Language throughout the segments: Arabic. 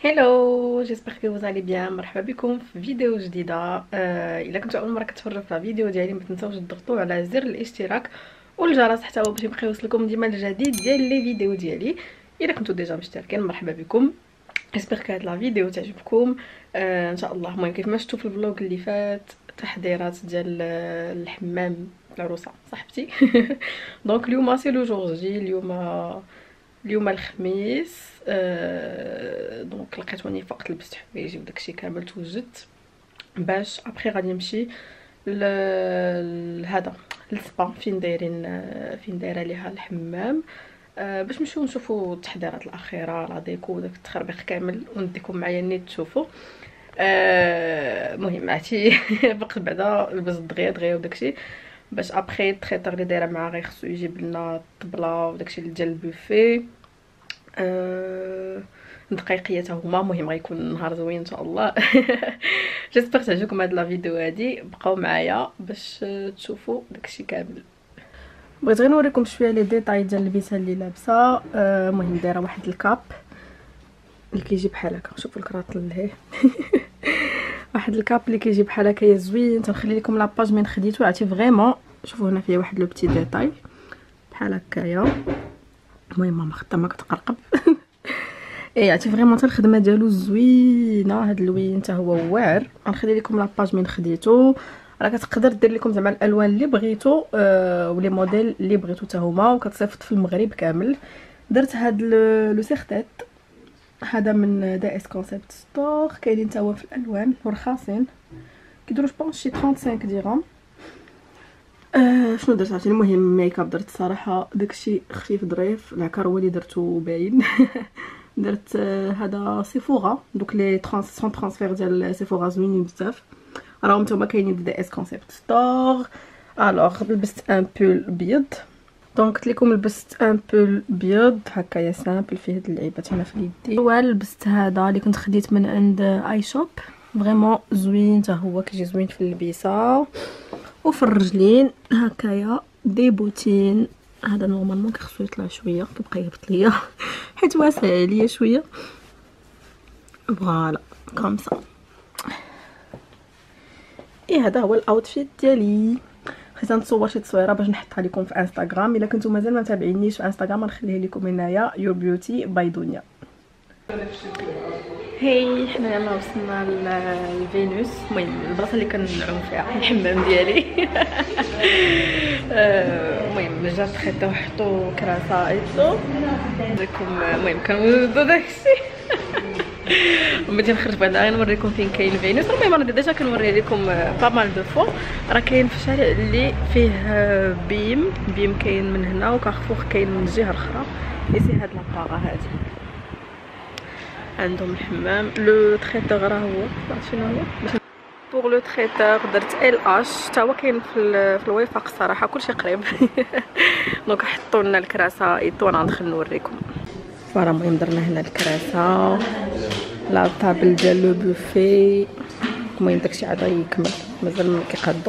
هلو، جيسبر كو vous allez bien. مرحبا بكم في فيديو جديده. الا كنتو اول مره كتفرجوا في الفيديو ديالي ما تنساوش تضغطوا على زر الاشتراك والجرس حتى هو باش يبقى يوصلكم ديما الجديد ديال لي فيديو ديالي. الا كنتو ديجا مشتركين مرحبا بكم. جيسبر كو هاد لا فيديو تعجبكم ان شاء الله. المهم كيف ما شفتوا في الفلوق اللي فات تحضيرات ديال الحمام العروسه صاحبتي. دونك اليوم سي لو جور جي. اليوم الخميس. دونك لقيتوني فقط لبست حوايجي وداكشي كامل توجدت باش ابخي غادي نمشي لهذا للسبا فين دايره ليها الحمام. باش نمشيو نشوفوا التحضيرات الاخيره لا ديكو داك التخربيق كامل ونديكم معايا نيت تشوفوا. مهم عرفتي فقط بعدا لبست دغيا وداكشي باش ابخي التريتور اللي دايره معاه غيخصو يجيب لنا الطبله وداكشي ديال البوفي. دقيقيه حتى هما. مهم غيكون نهار زوين ان شاء الله. جيسبر تعجبكم هاد لا فيديو هادي، بقاو معايا باش تشوفوا داكشي كامل. بغيت غير نوريكم شويه لي ديتاي ديال اللبسه اللي لابسه. مهم دايره واحد الكاب اللي كيجي بحال هكا، شوفوا الكراط لهيه. واحد الكاب اللي كيجي بحال هكا زوين. تنخلي لكم لاباج من خديتو عرفتي فريمون. شوفوا هنا فيه واحد لو بتي ديتاي بحال هكايا. المهم ماما خدامه كتقرقب. اي عرفتي فريمون حتى الخدمه ديالو زوينه. هاد اللوين حتى هو واعر. غنخلي لكم لاباج من خديتو. راه كتقدر دير لكم زعما الالوان اللي بغيتو ولي موديل اللي بغيتو حتى هما، وكتصيفط في المغرب كامل. درت هاد لو سيغتيت هذا من دي اس كونسيبت ستور. كاينين حتى هو في الالوان ورخاصين كيديروا جوبونس شي 35 درهم. شنو درت عرفتي؟ المهم ميك اب درت صراحه داكشي خفيف ظريف. العكار هو اللي درتو باين. درت هذا سيفورا. دوك لي ترانسفير ديال سيفورا زوينين بزاف، راهم نتوما كاينين دي اس كونسيبت ستور. الوغ لبست ان بول بيض. دونك قلت لكم لبست ان بول بيض هكايا سامبل فيه هاد اللعيبات هنا في اليدين. اول لبست هذا اللي كنت خديت من عند اي شوب، فريمون زوين حتى هو كيجي زوين في اللبسه. وفي الرجلين هكايا دي بوتين. هذا نورمالمون كيخصو يطلع شويه، كيبقى يهبط ليا حيت واسع عليا شويه. فوالا كوم سا. هذا هو الاوتفيت ديالي. بغيت نتصور شي تصويره باش نحطها لكم في انستغرام. الا كنتو مازال ما متابعينيش في انستغرام غنخليه لكم هنايا يور بيوتي باي دنيا. هاي حنا يلا وصلنا لفينوس. المهم البلاصه اللي كنعوم فيها الحمام ديالي. المهم جات خيطو حطو كراسه ايتو لكم. المهم كنوضو داكشي. وملي نخرج بعدا غير نوريكم فين كاين فينوس. المهم انا ديجا كنوري لكم با مال دو فوا. راه كاين في الشارع اللي فيه بيم كاين من هنا وكارفور كاين من الجهه الاخرى. سي هاد لاباغا هادي عندهم الحمام. لو تريتور راه هو عرفت شنو هو. بوغ لو تريتور درت ال اش حتى هو كاين في الوفاق الصراحه كلشي قريب. دونك حطوا لنا الكراسه ايطو. انا ندخل نوريكم. فوالا المهم درنا هنا الكراسه لا طابل ديال لو بوفي. المهم داكشي عاد يكمل مازال كيقادو.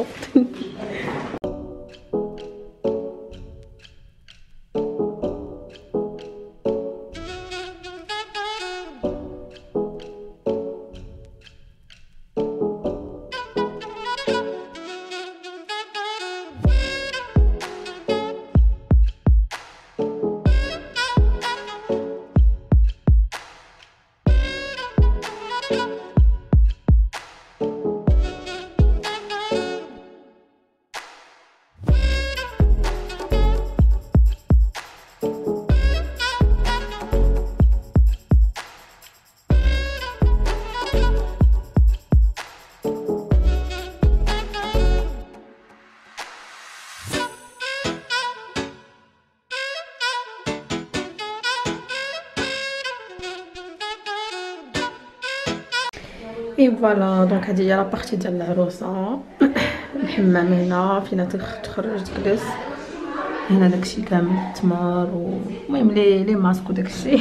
فوالا دونك هذه هي لابارتي ديال العروسه. الحمام هنا فين تخرج تجلس. هنا داكشي كامل التمر المهم لي ماسك وداكشي.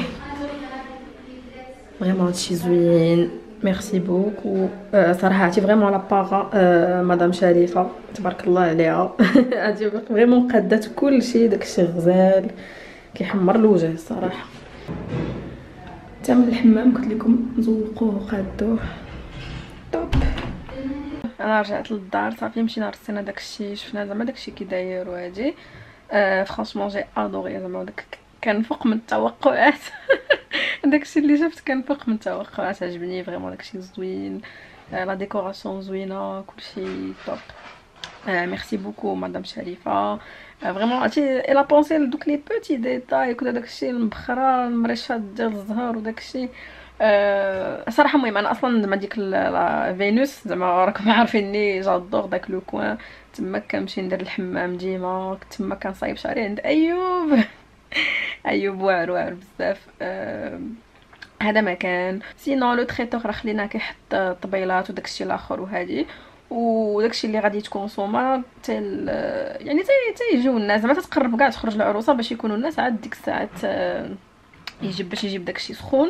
فريمون هادشي زوين. ميرسي بوكو. صراحه عرفتي فريمون لاباغا مدام شريفه تبارك الله عليها. هادي فريمون قادات كلشي. داكشي غزال كيحمر الوجه الصراحه. حتى من الحمام قلت لكم نزوقوه وقادوه طوب. انا رجعت للدار صافي، مشينا رصينا داكشي، شفنا زعما داكشي كي داير وهادي. فرانشمون جي ادوري زعما داك كان فوق من التوقعات. داكشي اللي شفت كان فوق من التوقعات، عجبني فريمون داكشي زوين، لا ديكوراسيون زوينه، كلشي توب. ميرسي بوكو مدام شريفه، فريمون عرفتي الا بونسي لدوك لي بوتي ديتاي كدا داكشي المبخره المريشات ديال الزهر وداكشي. صراحه المهم انا اصلا زعما ديك فينوس زعما راكم عارفيني جادور داك لو كوان، تما كنمشي ندير الحمام ديما، تما كنصايب شعري عند ايوب. ايوب واعر واعر بزاف. هذا مكان سينو لو تريتور راه خلينا كيحط طبيلات وداكشي الاخر وهادي، وداكشي اللي غادي تكونسوما تال يعني تيجيو الناس زعما تتقرب كاع تخرج العروسه باش يكونوا الناس عاد ديك الساعات يجيب باش يجيب داكشي سخون.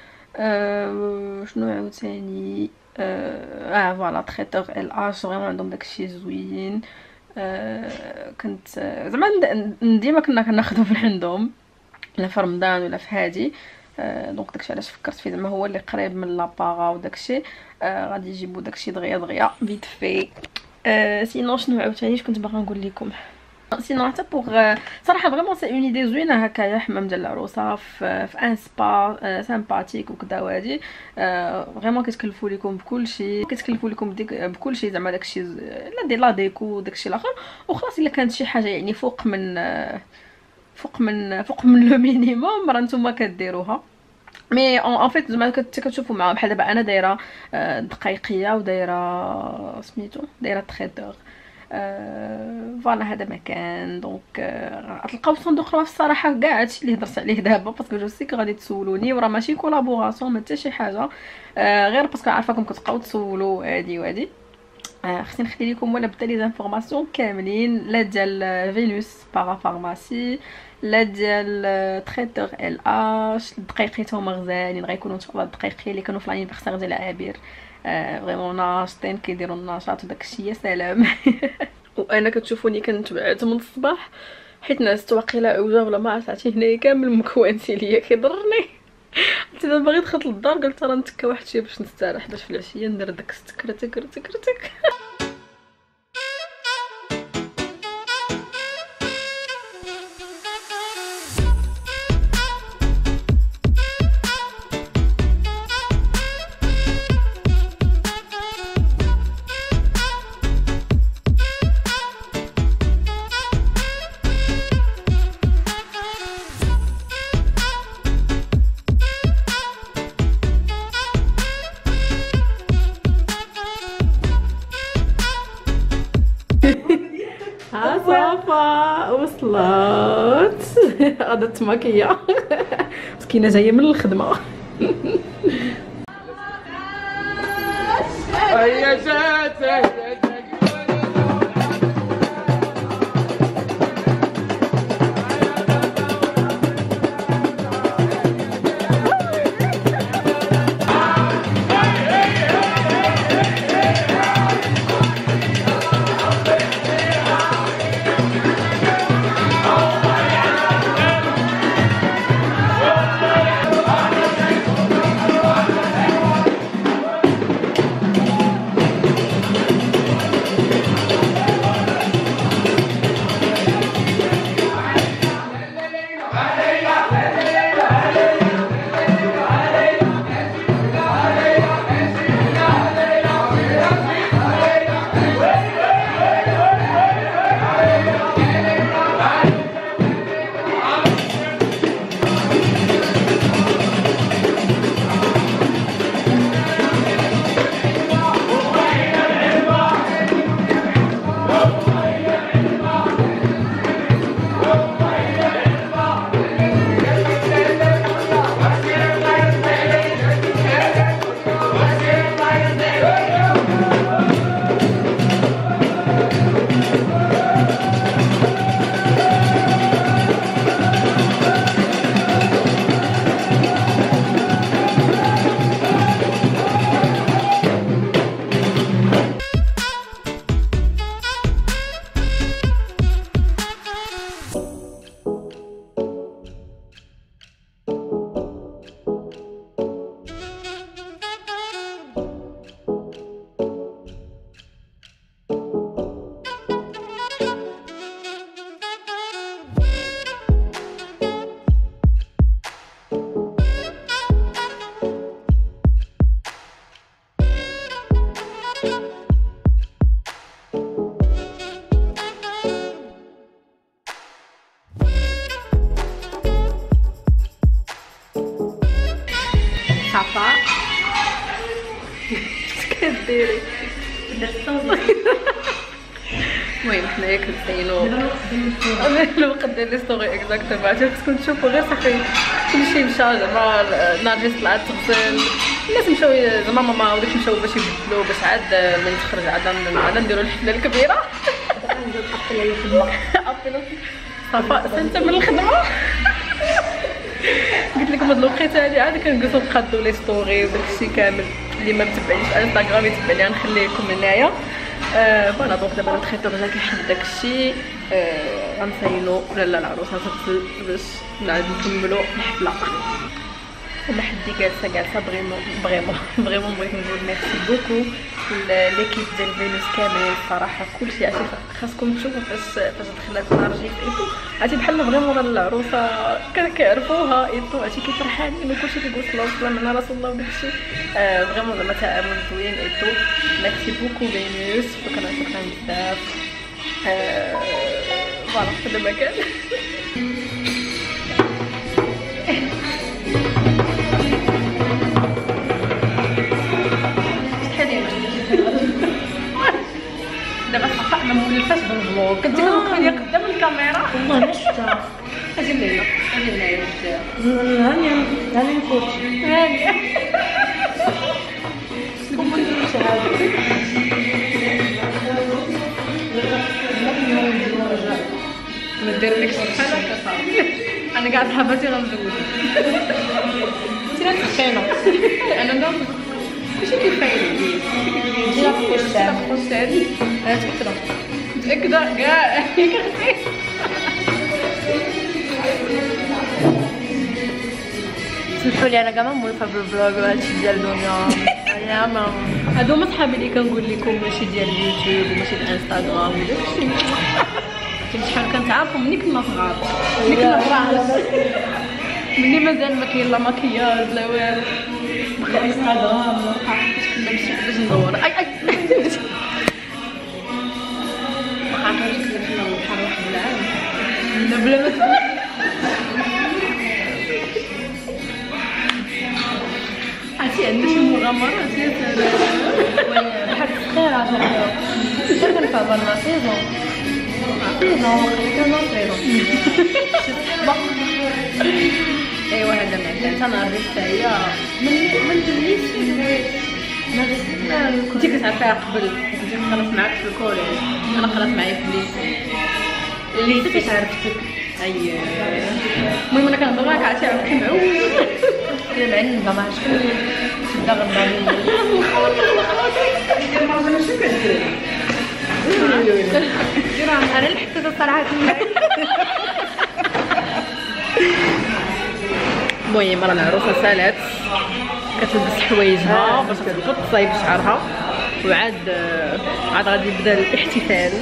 شنو عاوتاني فوالا تريتور ال اش فريمون عندهم داكشي زوين. كنت زعما ديما كنا كناخذو من عندهم لا في رمضان ولا في هادي. دونك داكشي علاش فكرت فيه زعما هو اللي قريب من لاباغا وداكشي. غادي يجيبوا داكشي دغيا دغيا فيت في. سينو شنو عاوتاني كنت باغا نقول لكم، سينو حتى بوغ صراحه فريمون سي اون ايدي زوينه هكايا، حمام ديال العروسه في ان سبا سامباتيك وكذا وهادي. فريمون كيتكلفوا لكم بكلشي، كيتكلفوا لكم بكلشي زعما داكشي لا دي لا ديكو داكشي الاخر وخلاص. الا كانت شي حاجه يعني فوق من لو مينيموم راه نتوما كديروها. مي ان فيت زعما كتشوفوا معاهم بحال دابا انا دايره دقيقيه ودايره سميتو دايره تريتور. فوالا هذا مكان. دونك غتلقاو صندوق راه الصراحه كاع هادشي اللي هضرت عليه دابا باسكو جو سي غادي تسولوني وراه ماشي كولابوراسيون ما حتى شي حاجه، غير باسكو عارفاكم كتبقاو تسولوا هادي وهادي. خصني نخلي لكم ولا بدا لي زانفورماسيون كاملين، لا ديال فينوس بارا فارماسي، لا ديال تريتور ال اش. الدقيقيت هما غزالين، غيكونوا ان شاء الله الدقيقي اللي كانوا في لانيفرسير ديال عابر. فريمون ناشطين كيديروا النشاط وداكشي يا سلام. وانا كتشوفوني كنتبعت من الصباح حيت نعست واقيلا عوجه ولا ما عرفتي هنايا كامل مكوانتي ليا كيضرني. حتى دابا باغي دخلت للدار قلت راه نتكا واحد شي باش نستراح باش في العشيه ندير داك الستكرتك. صافا وصلت. غادا تماكيه مسكينه جايه من الخدمه. هيا جات صفاء كديري المهم حنايا كنسينو الوقت ديال لي ستوري اكزاكتومون عرفتي خصكم تشوفوا غير صافي كلشي مشى زعما نرجس طلعت تغسل الناس مشاو زعما ماما ولات مشاو باش يبدلوا باش عاد ملي تخرج عاد نديروا الحفله الكبيره نديرو الحفله الخدمه صافا سنت من الخدمه قلت لكم هاد الوقيته هادي عاد كنجلسوا نقادو لي ستوري وداكشي كامل اللي ما متبعنيش في انستغرام يتبع لي غنخليه لكم هنايا فوالا دونك دابا الخيطور جا كيحل داكشي غنسايلو لاله العروسه تغسل باش نعاود نكملو الحفله وما حدي جالسه فريمون بغيت نقول ميرسي بوكو ليكيب ديال فينوس كامل الصراحه كلشي عرفتي خاصكم تشوفوا فاش دخلت نرجس ايتو عرفتي بحال فريمون العروسه كيعرفوها ايتو عرفتي كيفرحانين وكلشي كيقول سلام على رسول الله وداكشي فريمون زعما تعامل زوين ايتو ميرسي بوكو فينوس شكرا بزاف فوالا هذا ما كان دابا صفاء ما مولفاش بالفلوق كنت كنوقف ليا قدام الكاميرا والله ما شفتها. اجي ليلى هاني نفوت هاني ما ديرلكش بحال هكا صافي انا كاع صحاباتي غنزوج انت لا تخينا انا ندوز ماشي كيفاين جينا في الشارع الشارع انا متاكده كاع اختي سمحوا لي انا كاع مولفه بالفلوغ وهادشي ديال دنيا يا ماما هادو هما صحابي اللي كنقول لكم ماشي ديال اليوتيوب وماشي ديال الانستغرام وداكشي شحال كنتعرفوا ملي كنا صغار ملي كنا صغار ملي مازال ما كاين لا ماكياج لا والو بغيت انستغرام ولا عرفتش كنا باش ندور اي ما عرفتش كنا بحال واحد العام لا بلا ما تقول عرفتي عندنا شي مغامرات يا سلام بحال الصغيره شحال كنفهم لا سيزون ايوا هذا ما كان انا ريت هي من جليت كنتي كتعرفيها قبل كنتي خلصت معاك في الكوليج انا خلصت معايا في الليسي كيفاش عرفتك اي المهم انا كنهضر معاك عرفتي عرفتي معوج معنبه ما عرفتش شدا غنبه شنو كدير انا اللي حطيت الصراحه المهم راه العروسه سالات كتلبس حوايجها باش تضبط تصايب شعرها وعاد غادي يبدا الاحتفال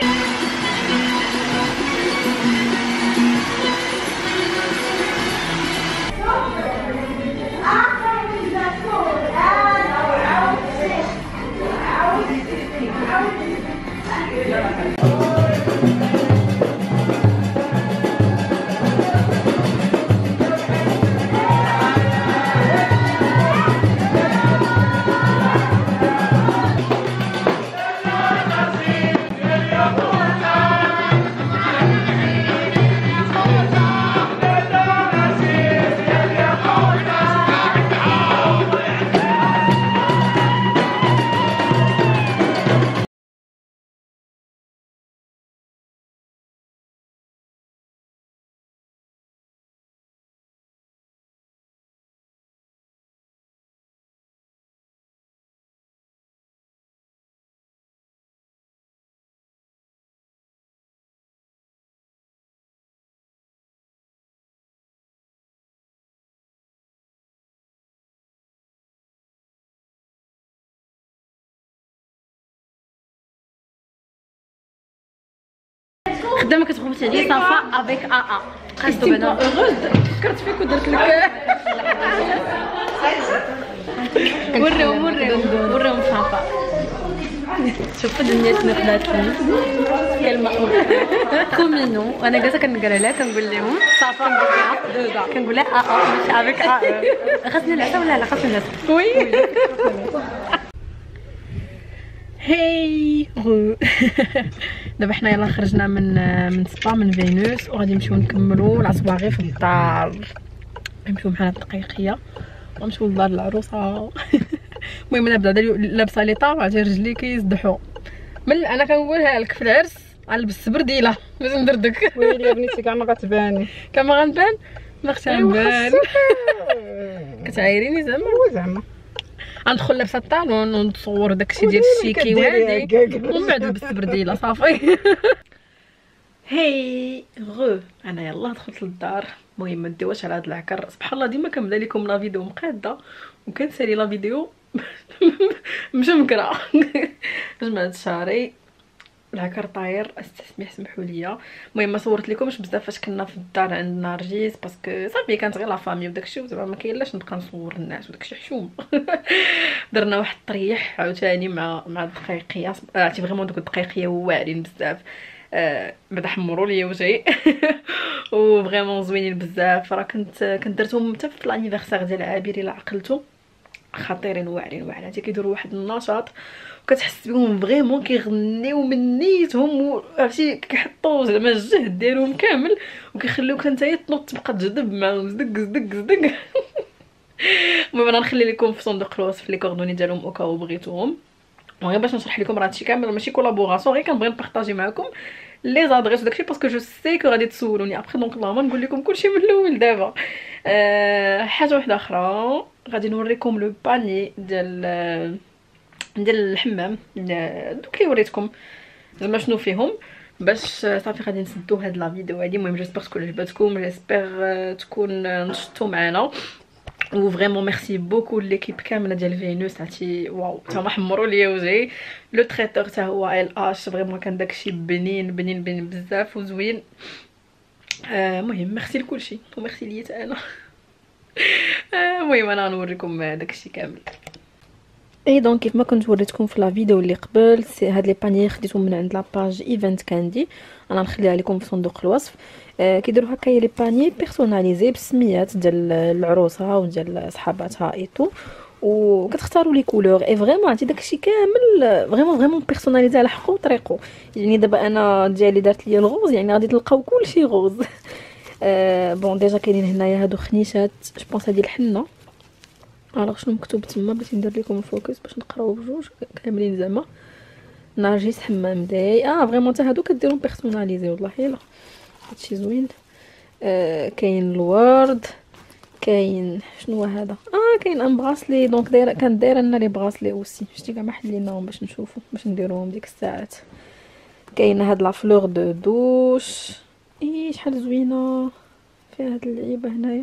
خدامه كتغوت عليا صافا افيك ا خاصو بنا هeureuse فكرت فيك ودرت لك وريهم صافا شوفوا دنيتنا خدات لنا كلمه خو مينو. وانا جالسه كنقرا لها كنقول لهم صافي كنقول لها مش افيك خاصني العشاء ولا لا خاصني العشاء وي هاي دابا حنا يلا خرجنا من سبا من فينوس وغادي نمشيو نكملوا العصباغي في الدار. نمشيو معنا الدقيقيه ونمشيو لدار العروسه. المهم انا بدا لابسه لي طاب عرفتي رجلي كيزدحوا من انا كنقولها لك في العرس غنلبس سبرديله باش ندردك. ويلي يا بنتي كاع ما غتباني كاع ما غنبان ما اختي غنبان. كتعايريني زعما غندخل لابسه الطالون ونتصور داكشي ديال الشيكي وهادي ومن بعد بالسبرديله صافي. هاي انا يلا دخلت للدار. المهم ما ديوش على هاد العكر سبحان الله ديما كنبدا لكم لا فيديو مقاده وكنسالي لا فيديو مشمكره. جمعت شعري العكر طاير استسمح سمحوا لي. المهم ما صورت لكمش بزاف فاش كنا في الدار عند نرجس باسكو صافي كانت غير لا فامي وداكشي وزعما ما كاينلاش نبقى نصور الناس وداكشي حشوم. درنا واحد الطريح عاوتاني مع الدقيقيه عرفتي فريمون دوك الدقيقيه واعرين بزاف. بعدا حمروا لي وجهي وفريمون زوينين بزاف. راه كنت درتهم حتى في الانيفرسير ديال عابر الا عقلتو خطيرين واعرين عرفتي كيديروا واحد النشاط وكتحس بهم فريمون كيغنيو من نيتهم عرفتي كيحطوا زعما الجهد ديالهم كامل وكيخليوك نتايا تنوض تبقى تجذب معاهم زدق. المهم انا نخلي لكم في صندوق الوصف لي كوردوني ديالهم او كاو بغيتوهم وغير باش نشرح لكم راه هادشي كامل ماشي كولابوراسيون غير كنبغي نبارطاجي معكم لي زادريس وداكشي باسكو جو سي كو غادي تسولوني ابخي دونك اللهم نقول لكم كلشي من الاول دابا. حاجه واحده اخرى غادي نوريكم لو باني ديال الحمام دوك اللي وريتكم زعما شنو فيهم باش صافي غادي نسدو هاد لا فيديو هادي. المهم جيسبر تكون عجبتكم جيسبر تكون نشطوا معنا و فريمون ميرسي بوكو ليكيب كامله ديال فينوس عرفتي واو تا ما حمروا ليا وجهي. لو تريتور حتى هو ال اش فريمون كان داكشي بنين بزاف وزوين. المهم ميرسي لكلشي وميرسي ليا حتى انا. المهم انا غنوريكم داكشي كامل. اي دونك كيف ما كنت وريتكم في لا فيديو اللي قبل هاد لي باني خديتهم من عند لاباج ايفنت كاندي انا نخليها لكم في صندوق الوصف. كيديروا هكايا لي باني بيرسوناليزي بالسميات ديال العروسه وديال صحاباتها ايتو وكتختاروا لي كولور اي فريمون عرفتي داكشي كامل فريمون بيرسوناليزي على حقه وطريقه. يعني دابا انا ديالي دارت لي الغوز يعني غادي تلقاو كلشي غوز. بون ديجا كاينين هنايا هادو خنيشات جو بونس هادي الحنه الوغ شنو مكتوب تما باش ندير لكم الفوكس باش نقراو بجوج كاملين زعما نرجس حمام داي فريمون حتى هادو كديرهم بيرسوناليزي والله الا هادشي زوين. كاين الورد كاين شنو هذا كاين ان براسلي دونك دايره كانت دايره لنا لي براسلي اوسي شتي كاع ما حليناهم باش نشوفوا باش نديروهم ديك الساعات. كاين هاد لا فلور دو دوش شحال زوينه فيها هاد اللعيبه هنايا.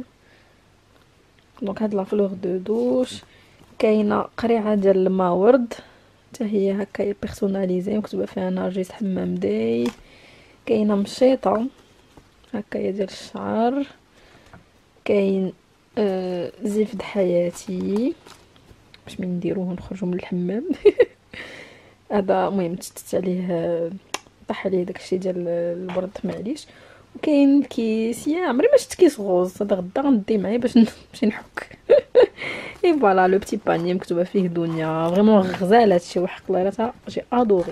دونك هاد لا فلور دو دوش كاينه قريعه ديال الماء ورد حتى هي هكا بيرسوناليزي مكتوبه فيها نرجس حمام داي. كاينه مشيطه هكايا ديال الشعر. كاين زفد حياتي باش من نديروه نخرجوا من الحمام. هذا المهم تشتت عليه طاح عليه داكشي ديال البرد معليش. وكاين الكيس يا عمري ما شفت كيس غوز هذا غدا غندي معايا باش نمشي نحك. اي فوالا لو بتي باني مكتوبه فيه دنيا فريمون غزال هادشي وحق ليرتها جي ادوري.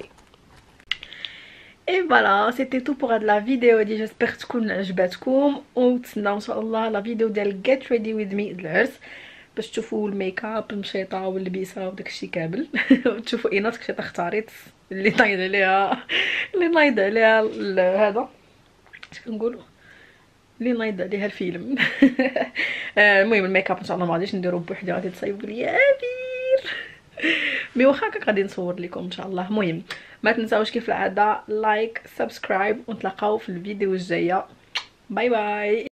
اي فوالا سيتي تو بوغ هاد لا فيديو دي جيسبر تكون عجباتكم ونتسناو ان شاء الله لا فيديو ديال جيت ريدي ويز مي العرس باش تشوفوا الميك اب المشيطه واللبسه وداكشي كامل وتشوفوا اينات كشي اختاريت اللي نايض عليها هذا اش كنقولوا اللي نايض عليها الفيلم. المهم الميك اب ان شاء الله ما غاديش نديرو بوحدي غادي تصايب ليا عبير مي واخا هكا غادي نصور لكم ان شاء الله. المهم ما تنساوش كيف العاده لايك سبسكرايب ونتلاقاو في الفيديو الجايه. باي باي.